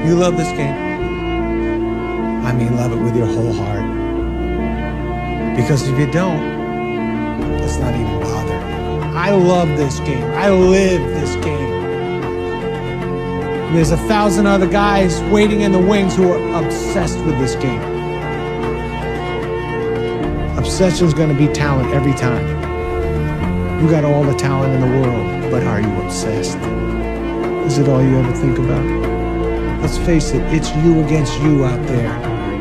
You love this game. I mean, love it with your whole heart. Because if you don't, let's not even bother. I love this game. I live this game. There's 1,000 other guys waiting in the wings who are obsessed with this game. Obsession's gonna be talent every time. You got all the talent in the world, but are you obsessed? Is it all you ever think about? Let's face it, it's you against you out there.